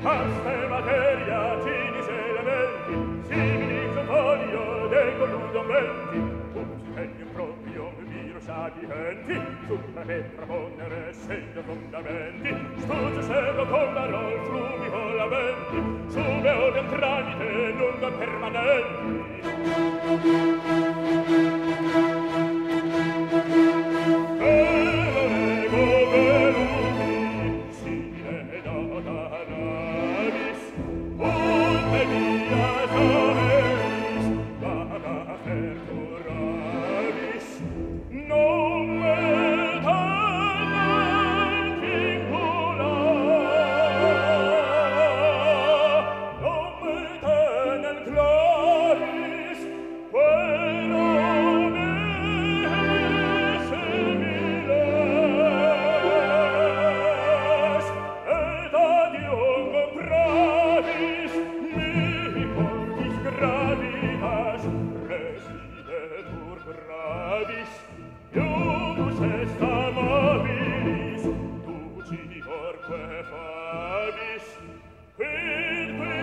Asta è materia, cinis elementi, simili sotolio del colludo menti, un proprio viro sapienti, sulla che proponere essendo fondamenti, studio seguo con valor flumi volamenti, sube ode tramite lungo permanenti. Quid